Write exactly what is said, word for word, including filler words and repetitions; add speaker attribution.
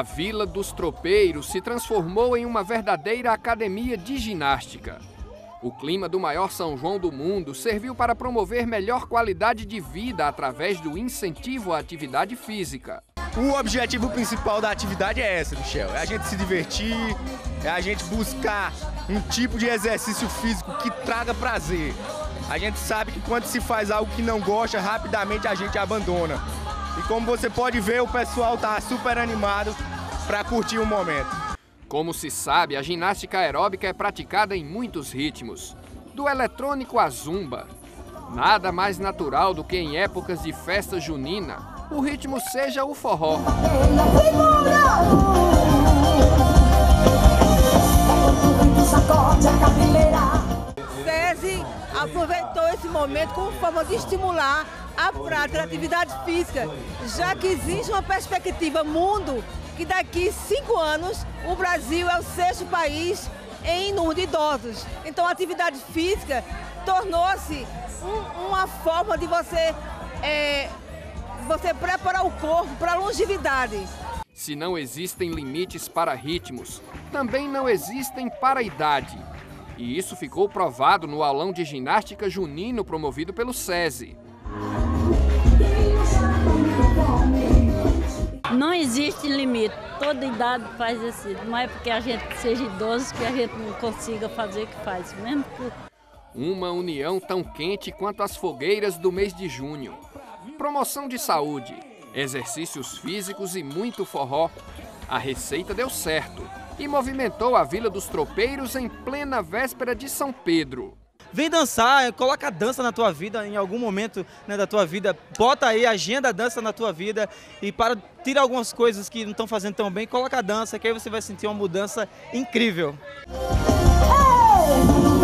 Speaker 1: A Vila dos Tropeiros se transformou em uma verdadeira academia de ginástica. O clima do maior São João do mundo serviu para promover melhor qualidade de vida através do incentivo à atividade física.
Speaker 2: O objetivo principal da atividade é essa, Michel, é a gente se divertir, é a gente buscar um tipo de exercício físico que traga prazer. A gente sabe que quando se faz algo que não gosta, rapidamente a gente abandona. E como você pode ver, o pessoal está super animado para curtir o momento.
Speaker 1: Como se sabe, a ginástica aeróbica é praticada em muitos ritmos, do eletrônico à zumba. Nada mais natural do que em épocas de festa junina, o ritmo seja o forró.
Speaker 3: SESI aproveitou esse momento como forma de estimular a prática da atividade física, já que existe uma perspectiva mundo que daqui cinco anos o Brasil é o sexto país em número de idosos. Então a atividade física tornou-se um, uma forma de você, é, você preparar o corpo para a longevidade.
Speaker 1: Se não existem limites para ritmos, também não existem para a idade. E isso ficou provado no aulão de ginástica junino promovido pelo SESI.
Speaker 4: Não existe limite, toda idade faz assim, não é porque a gente seja idoso que a gente não consiga fazer o que faz, mesmo que...
Speaker 1: Uma união tão quente quanto as fogueiras do mês de junho. Promoção de saúde, exercícios físicos e muito forró. A receita deu certo e movimentou a Vila dos Tropeiros em plena véspera de São Pedro.
Speaker 5: Vem dançar, coloca a dança na tua vida, em algum momento, né, da tua vida, bota aí, agenda a dança na tua vida e para tirar algumas coisas que não estão fazendo tão bem, coloca a dança, que aí você vai sentir uma mudança incrível.
Speaker 6: Hey!